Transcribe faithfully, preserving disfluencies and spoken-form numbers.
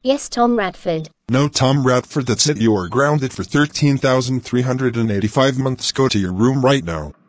Yes, Tom Ratford. No, Tom Ratford, that's it. You are grounded for thirteen thousand three hundred eighty-five months. Go to your room right now.